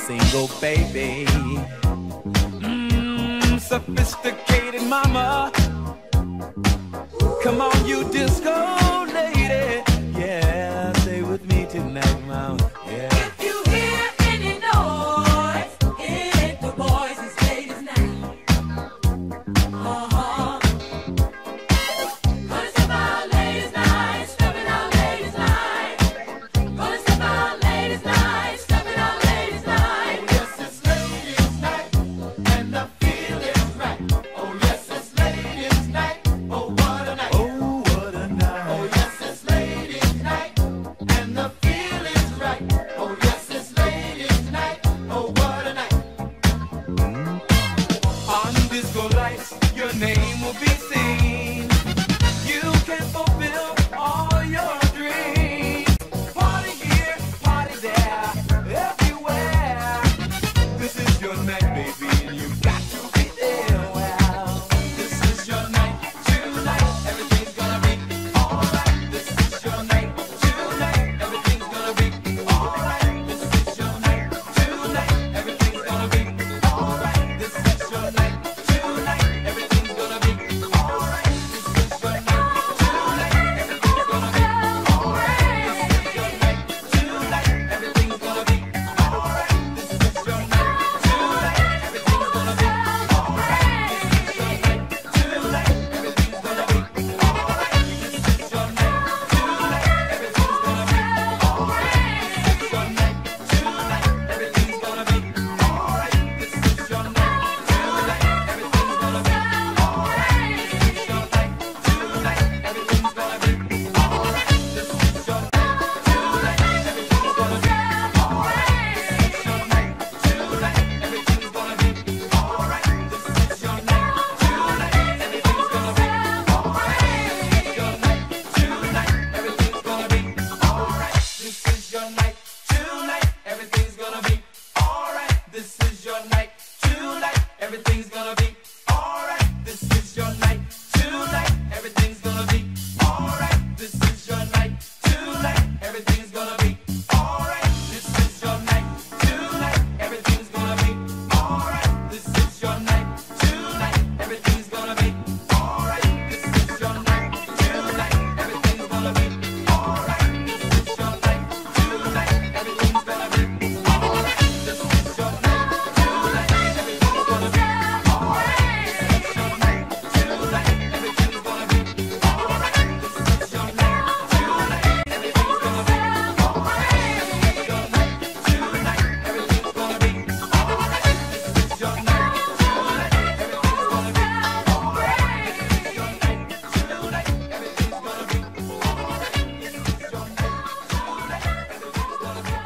single baby. Sophisticated mama. Come on, you disco lady. Yeah, stay with me tonight, mama. Yeah. If you hear any noise, hit the boys and ladies now. Gonna step out ladies night, stepping out ladies night. Gonna step out ladies night, stepping out ladies night. Oh yes, it's ladies night, and the feeling's right. Oh yes, it's ladies night. Oh what a night. Oh, what a night. Oh yes, it's ladies night, and the feeling's right. Oh yes, it's ladies night. Oh what a night. On disco lights, your name will be seen. You can fulfill all your dreams. Party here, party there, everywhere. This is your night, baby, and you've got to be there. Well, This is your night tonight. Everything's gonna be alright. This is your night tonight. Everything's gonna be alright. This is your night tonight. Everything's gonna be alright. This is your night tonight. Everything's gonna be alright. This is your night tonight. Everything's gonna be alright. This is your night tonight. Everything's gonna be alright. This is your night tonight. Everything's gonna be alright. This is your night tonight. Everything's gonna be alright. This is your night tonight. Everything's gonna be alright. This is your night tonight. Everything's gonna be alright. This is your night tonight. Everything's gonna be alright. This is your night tonight. Everything's gonna be alright. This is your night tonight. Everything's gonna be alright. This is your night tonight. Everything's gonna be alright. This is your night tonight. Everything's gonna be alright. This is your night tonight. Everything's gonna be alright. This is your night tonight. Everything's gonna be alright. This is your night tonight. Everything's gonna be alright. This is your night tonight. Everything's gonna be alright. This is your night tonight. Everything's gonna be alright. This is your night tonight. Everything's gonna be alright. This is your night tonight. Everything's gonna be alright. This is your night tonight. Everything's gonna be alright. This is your night tonight. Everything's gonna be alright. This is your night tonight. Everything's gonna be alright. This is your night tonight. Everything's gonna be alright. This is your night tonight. Everything's gonna be alright. This is your night tonight. Everything's gonna be alright. This is your night tonight. Everything's gonna be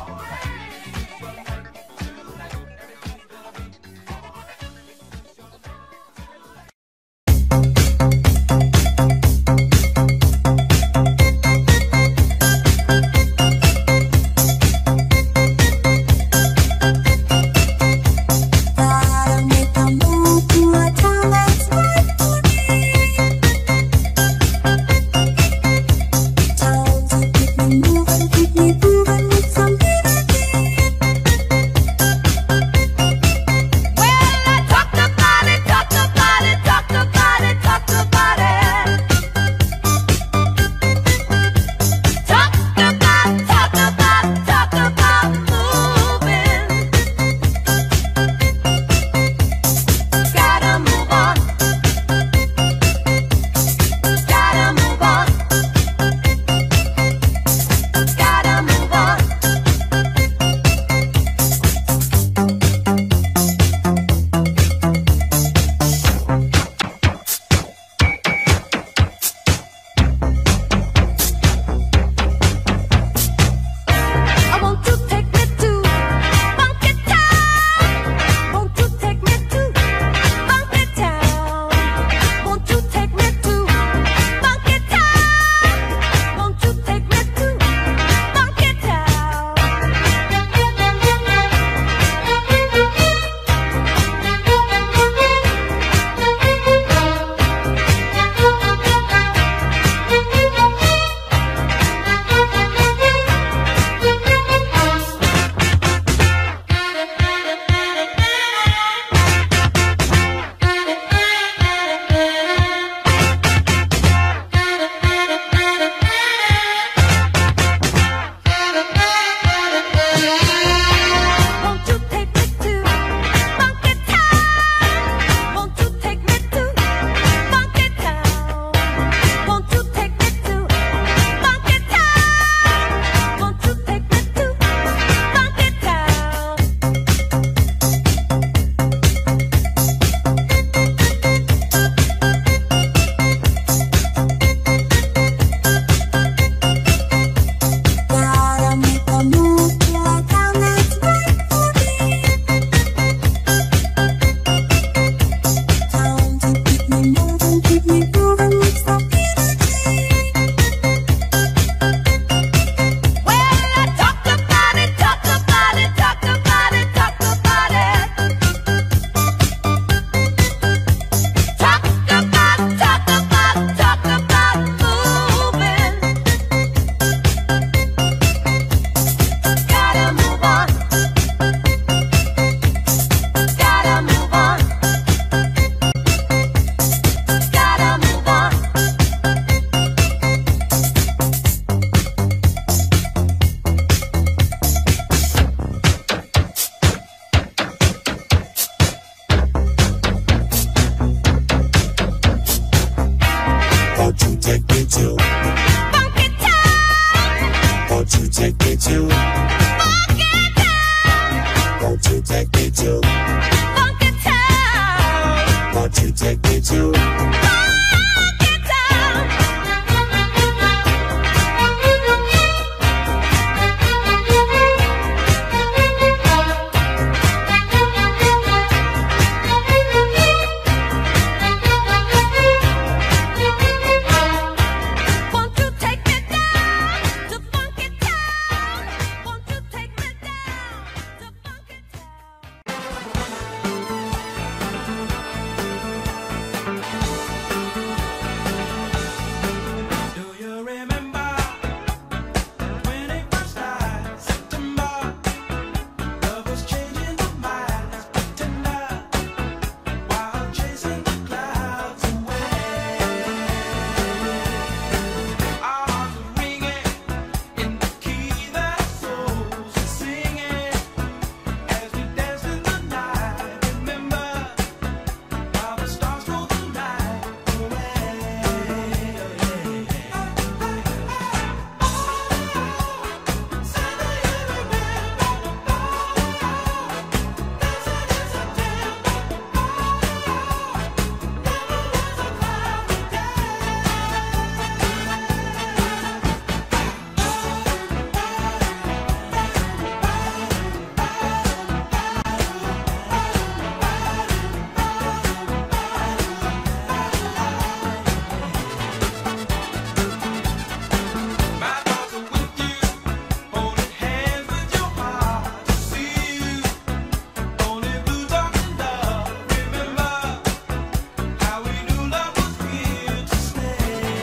Gotta make a move to a town that's right for me. Time to keep me moving, keep me grooving with some energy. Well, I talked about it, talked about it, talked about it, talked about it. Talked about moving. Gotta move on. Gotta move on. Gotta move on. take me to? Won't you take me to? Funky Town. Won't you take me to? Funky Town. Won't you take me down to Funky Town? Won't you take me down to Funky Town? Do you remember 21st night, September? Love was changing the mind as pretender while chasing the clouds away. Our hearts were ringing in the key that souls were singing as we danced in the night. Remember while the stars stole the night away. My thoughts are with you, holding hands with your heart to see you. Only blue dark love. Remember how we knew love was here to stay.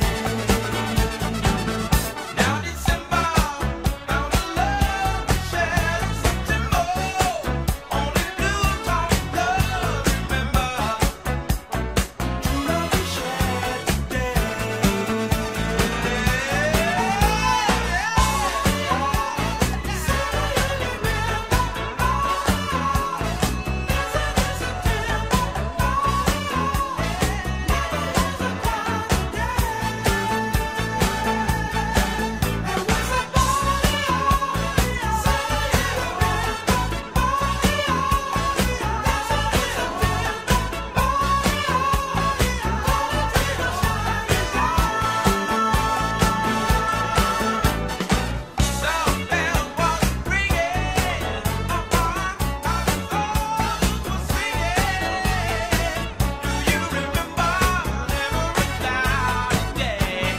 Now December, found a love we shared in September. Only blue dark love. Remember true love we shared today. Sound bell was ringing, our hearts were singing. Do you remember every cloudy day?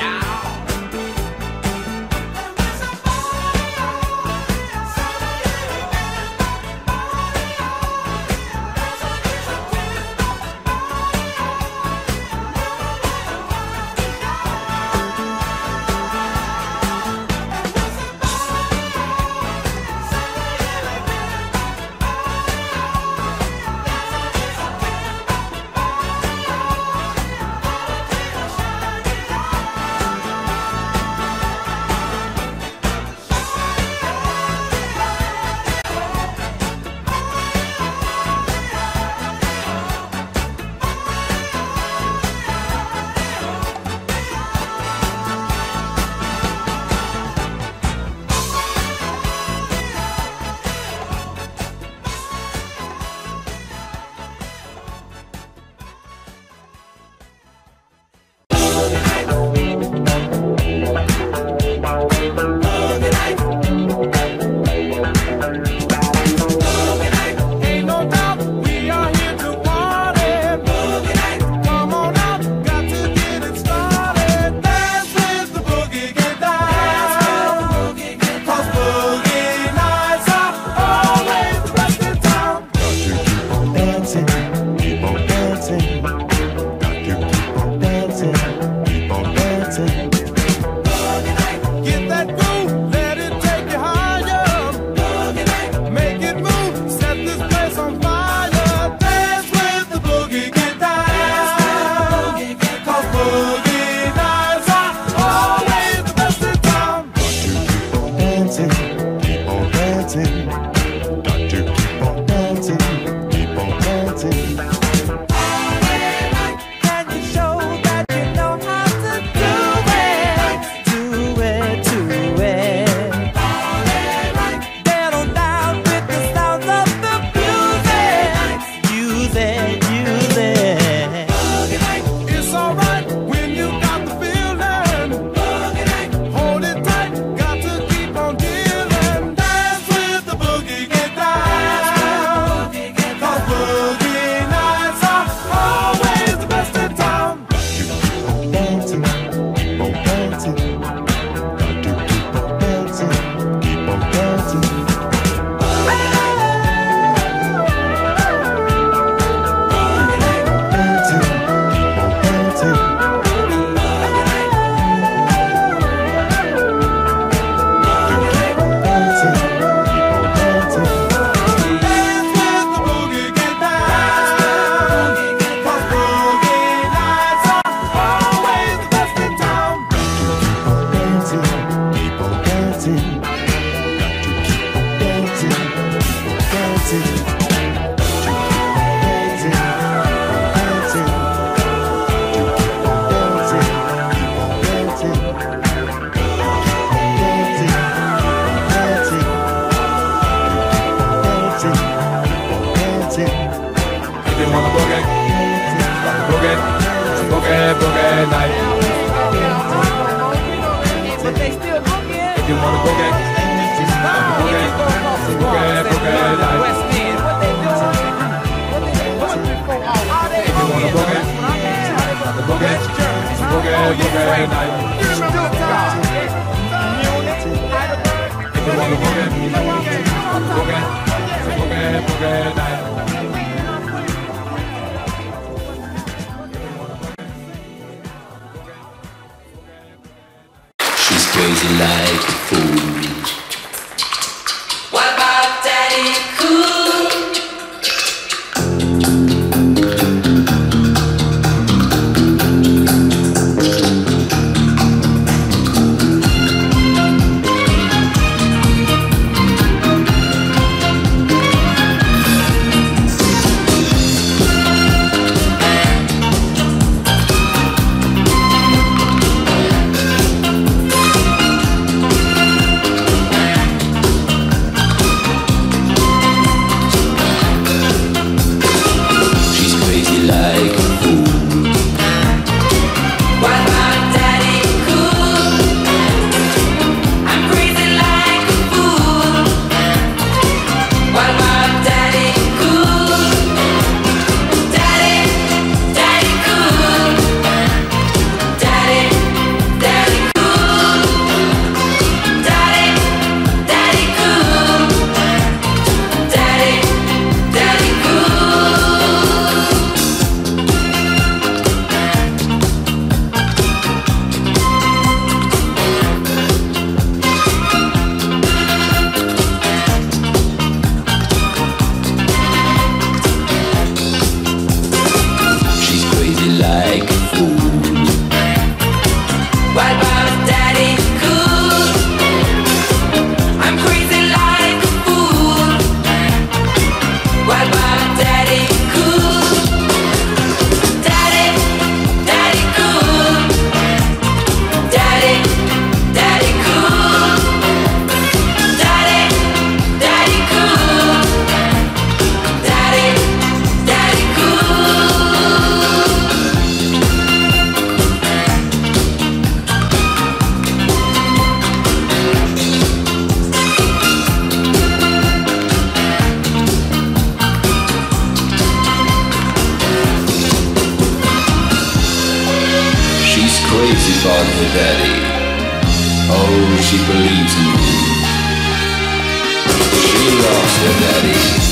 Ain't no doubt we are here to party. Come on out, got to get it started. Dance with the boogie, get down. 'Cause boogie nights are always the best in town. Dancing, keep on dancing. Got to keep on dancing, keep on dancing. Get that groove, let it take you higher. Make it move, set this place on fire. Dance with the boogie, get down. 'Cause boogie nights are always the best in town. Keep on dancing, keep on dancing. Got to keep on dancing, keep on dancing. Can you show that you know how to do it? Do it, do it. boogie night. But they still boogie. If you wanna boogie, boogie, boogie night. West End. What they doing? What they country for? All they If you wanna boogie, boogie, boogie night. If you wanna boogie, boogie night. She's crazy like a fool. What about Daddy Cool? She's crazy like a fool. What about Daddy Cool? I'm crazy like a fool. What about Daddy Cool? Daddy, Daddy Cool. Daddy, Daddy Cool. Daddy, Daddy Cool. Daddy, Daddy Cool. She's crazy like a fool. What about Daddy Cool? I'm crazy like a fool. What about Daddy Cool? Daddy, Daddy Cool. Daddy, Daddy Cool. Daddy, Daddy Cool. Daddy, Daddy Cool. She's crazy about her daddy. Oh, she believes in him. She loves her daddy.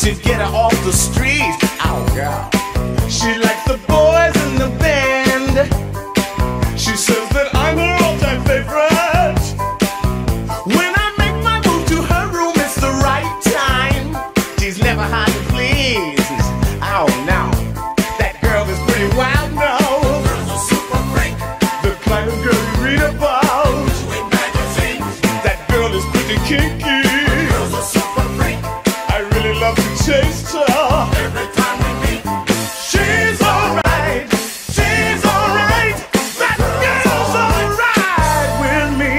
to get her off the streets. Oh, girl. She likes the boys in the band. She says that I'm her all-time favorite. When I make my move to her room, it's the right time. She's never hard to please. Oh, no. That girl is pretty wild now. The girl's a super freak. The kind of girl you read about in magazines. That girl is pretty kinky. The girl's a super freak. I really love to taste her. Every time we meet, she's alright. She's alright. That girl's alright with me.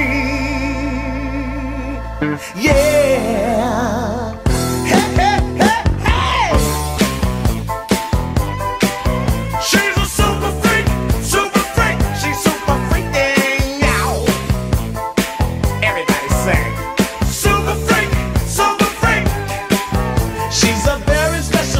Yeah. Hey, hey, hey, hey. She's a super freak. Super freak. She's super freaking out. Everybody sing. Super freak. Super freak. She's a very special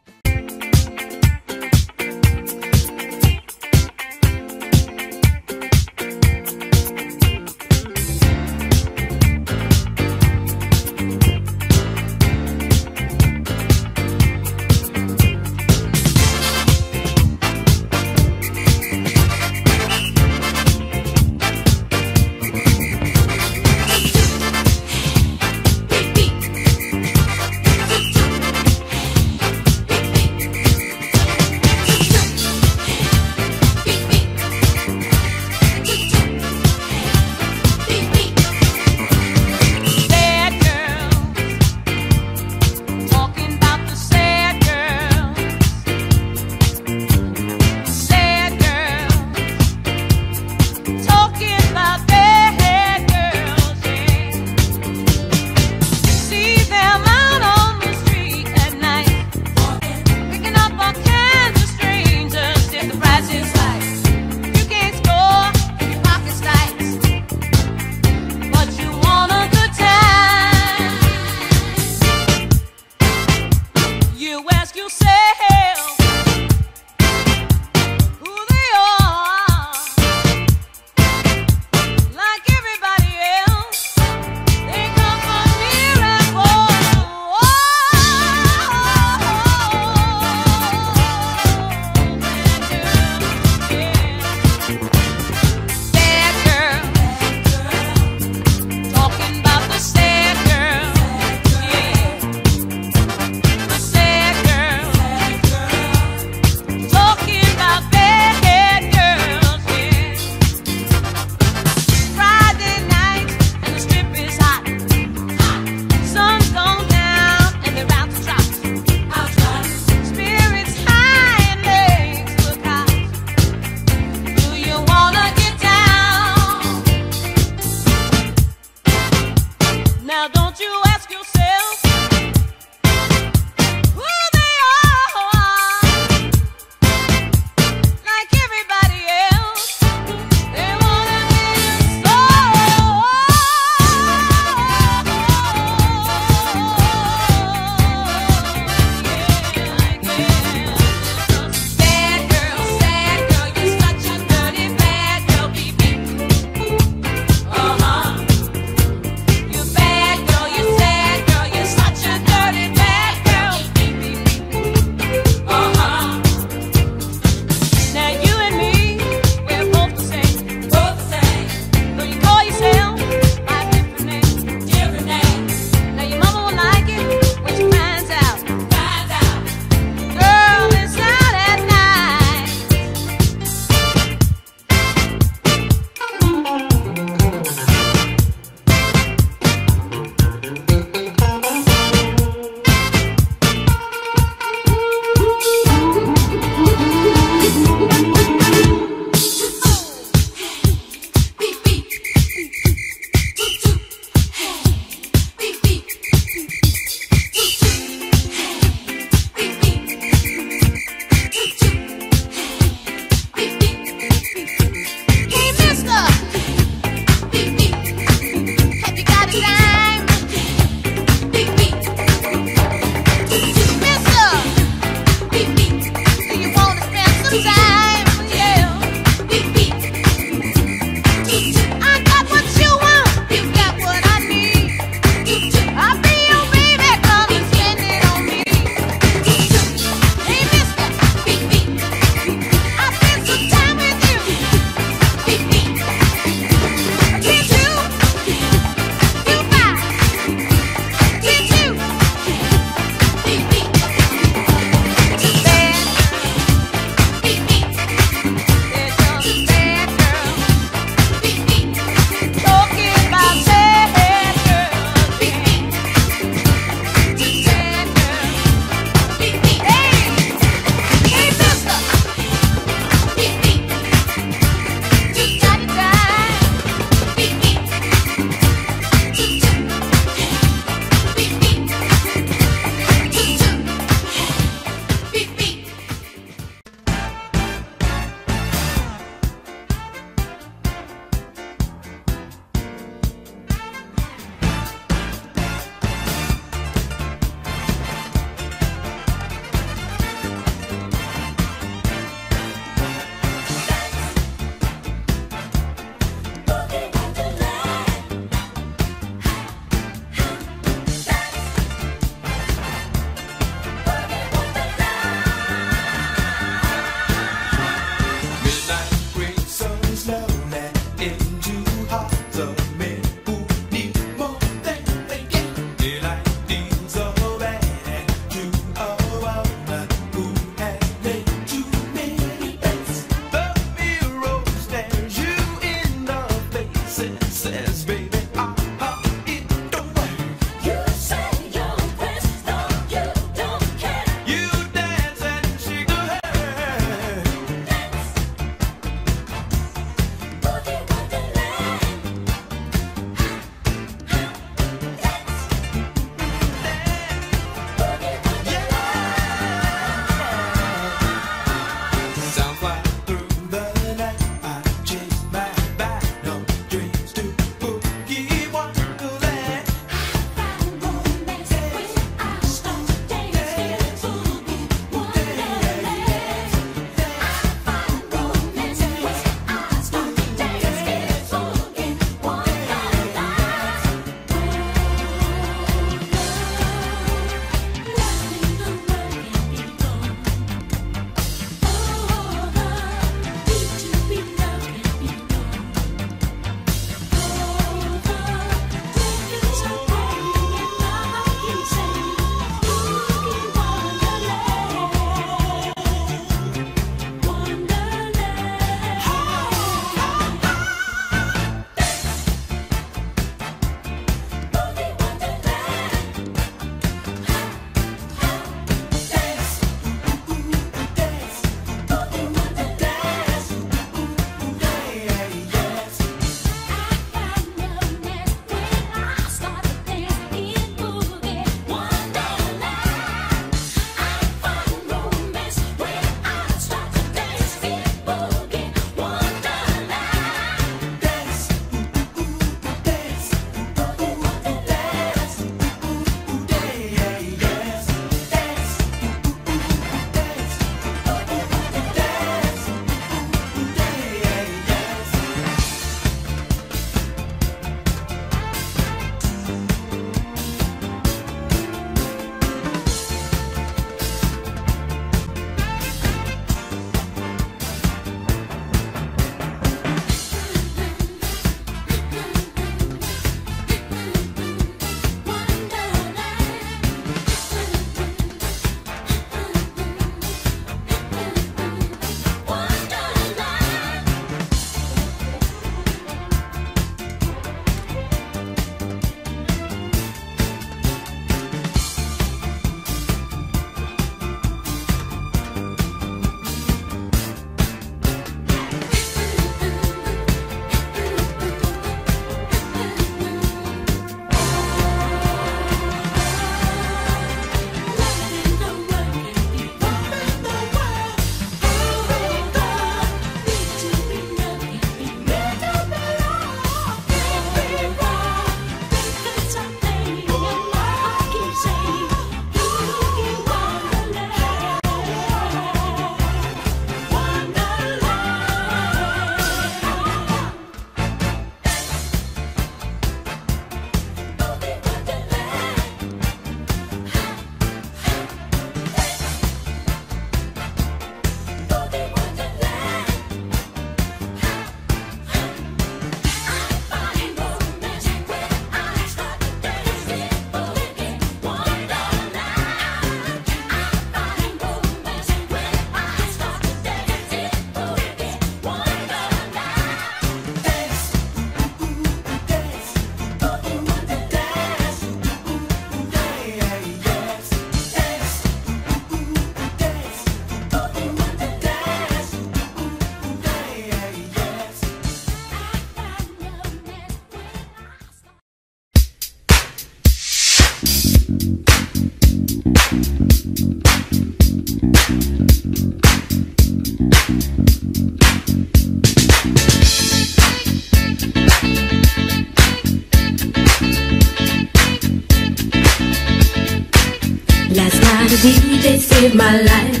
saved my life.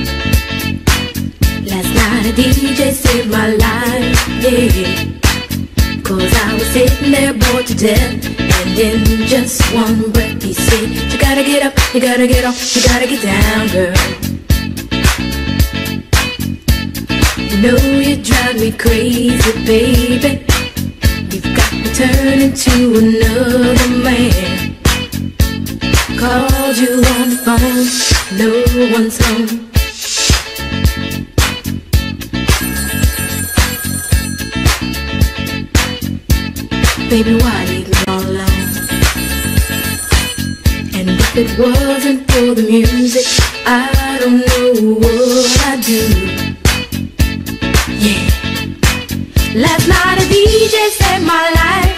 Last night a DJ saved my life, yeah. 'Cause I was sitting there bored to death, and in just one breath he said, you gotta get up, you gotta get off, you gotta get down, girl. You know you drive me crazy, baby. You've got me turning to another man. Called you on the phone, no one's home. Baby, why leave me all alone? And if it wasn't for the music, I don't know what I'd do. Yeah. Last night a DJ saved my life.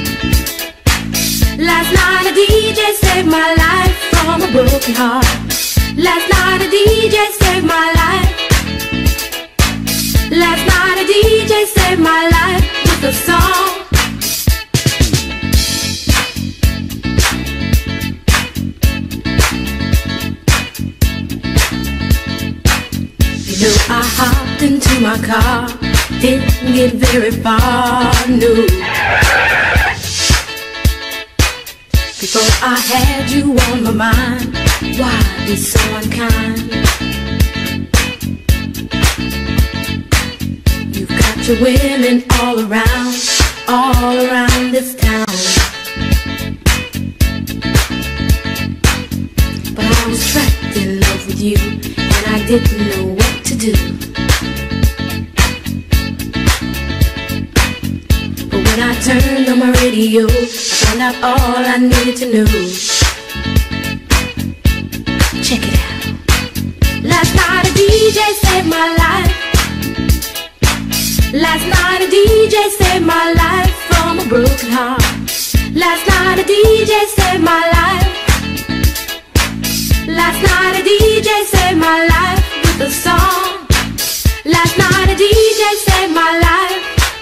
Last night a DJ saved my life from a broken heart. Last night a DJ saved my life. Last night a DJ saved my life with a song. You know I hopped into my car, didn't get very far, no. Before I had you on my mind, why be so unkind? You've got your women all around this town. But I was trapped in love with you, and I didn't know what to do. But when I turned on my radio, I found out all I needed to know. Check it out. Last night a DJ saved my life. Last night a DJ saved my life from a broken heart. Last night a DJ saved my life. Last night a DJ saved my life with a song. Last night a DJ saved my life.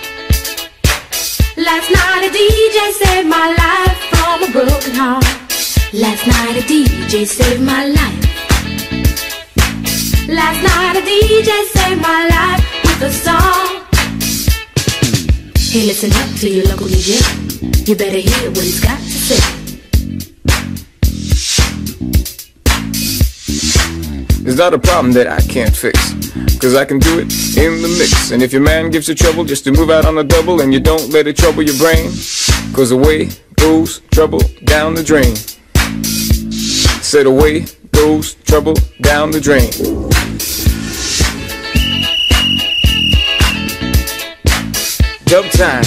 Last night a DJ saved my life from a broken heart. Last night a DJ saved my life. Last night a DJ saved my life with a song. Hey, listen up to your local DJ. You better hear what he's got to say. It's not a problem that I can't fix, 'cause I can do it in the mix. And if your man gives you trouble just to move out on a double, and you don't let it trouble your brain, 'cause away goes trouble down the drain. Said away goes trouble down the drain. Dub time.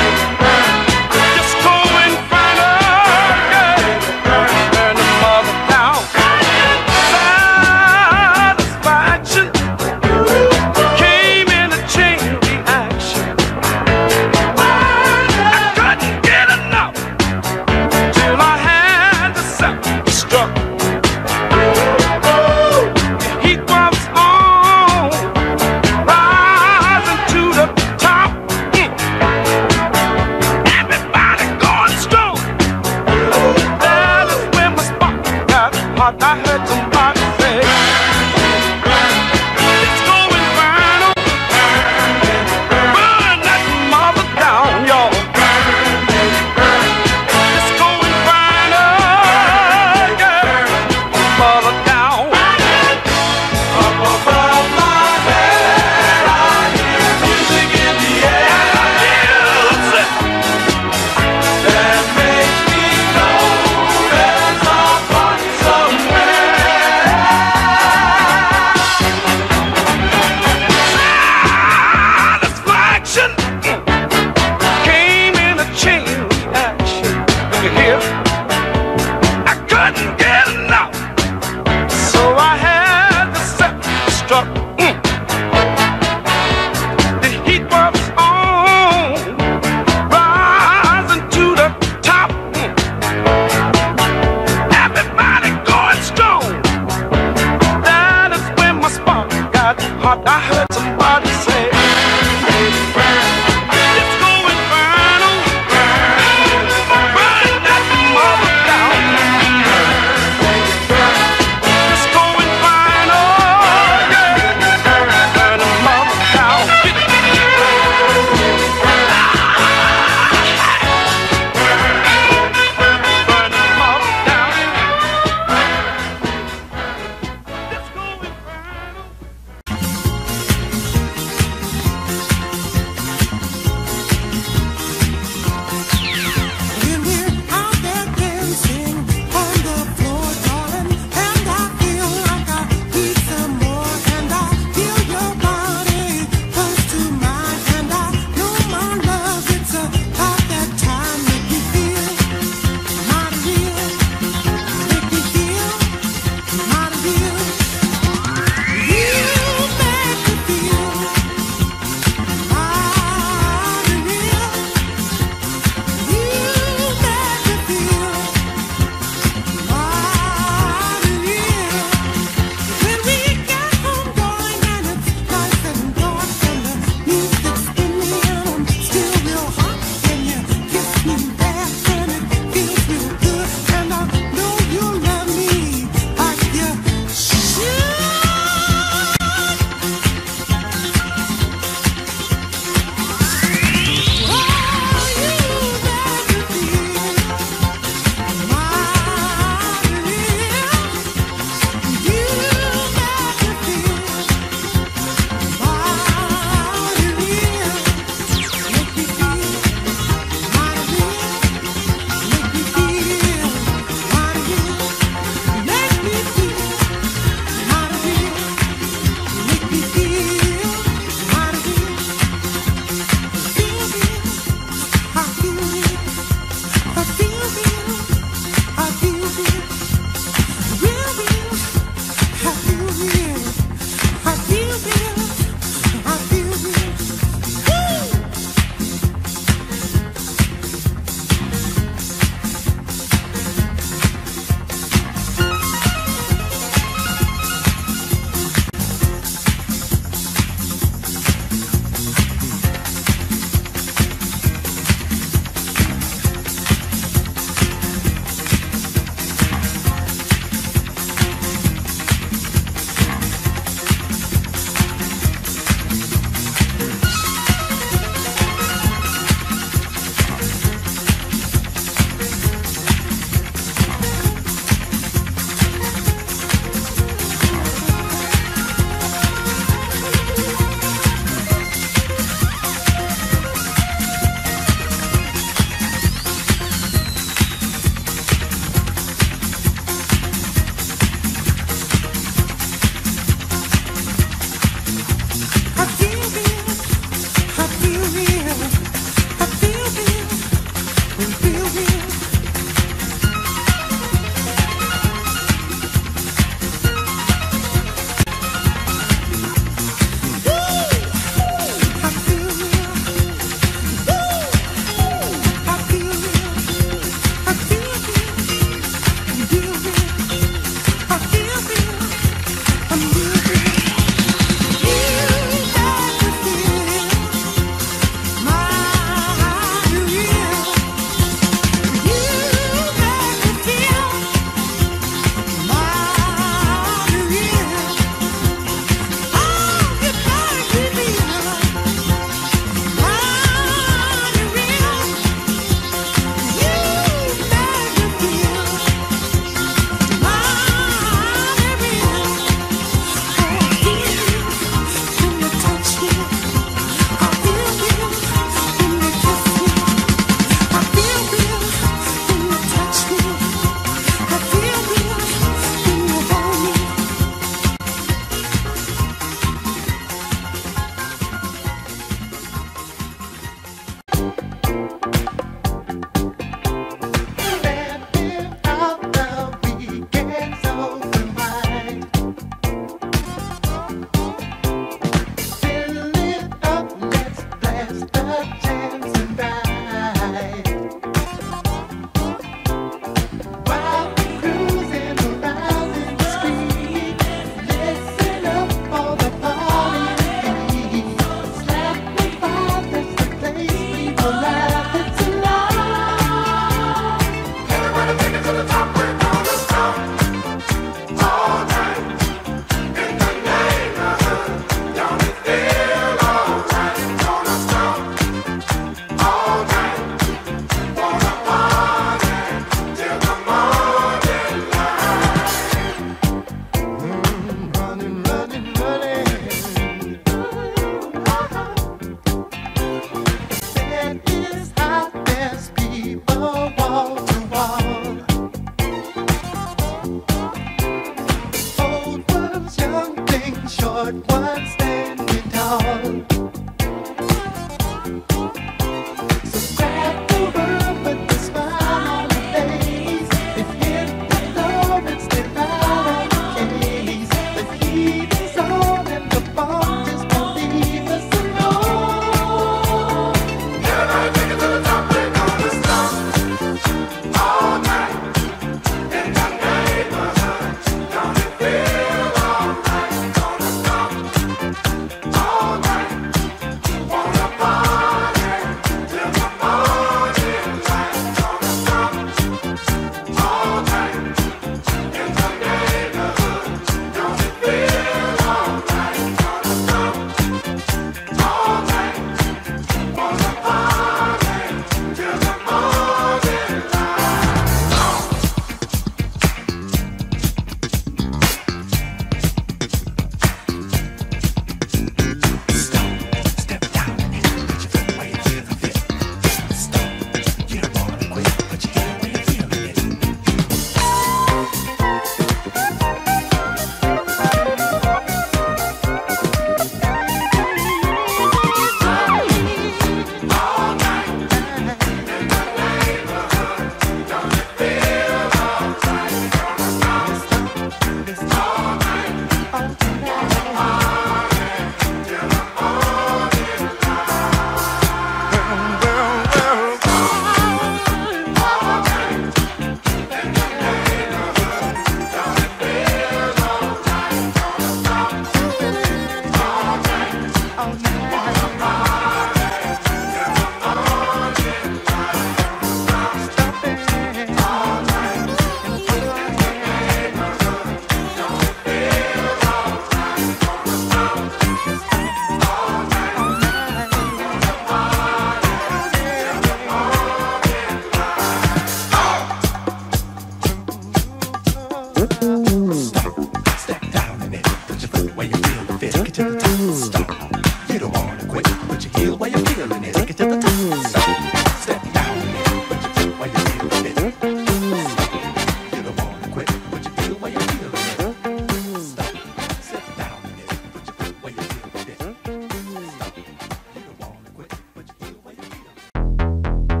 You don't wanna quit, but you feel where you feel it. Stop, sit down a minute, but you feel where you feel it. Stop, you don't wanna quit, but you feel where you feel it.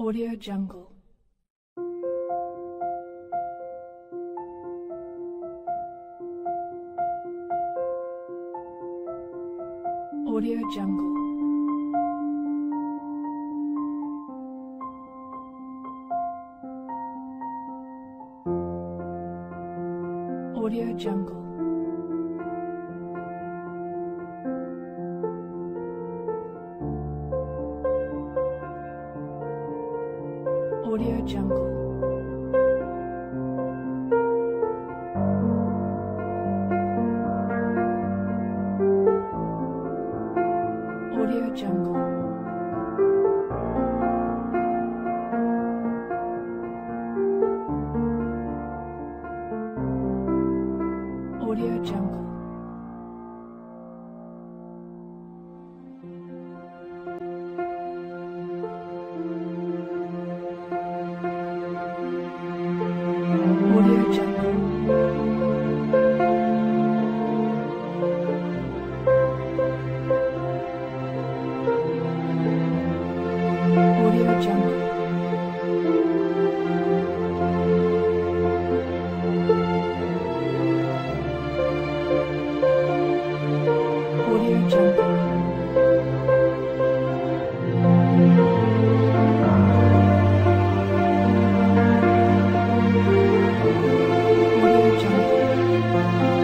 Audio Jungle. Audio Jungle. Audio Jungle. Audio Jungle. Audio Jungle. Audio Jungle. Audio Jungle. Audio Jungle. Audio Jungle. Audio Jungle.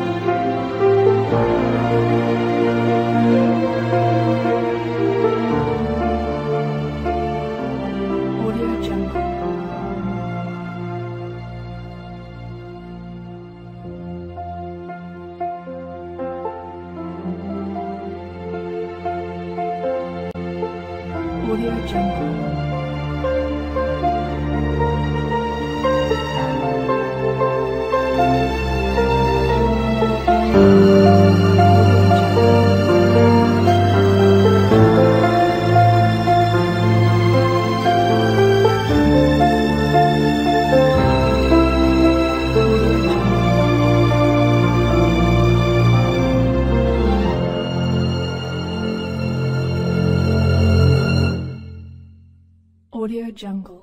Audio Jungle. Audio Jungle. Audio Jungle.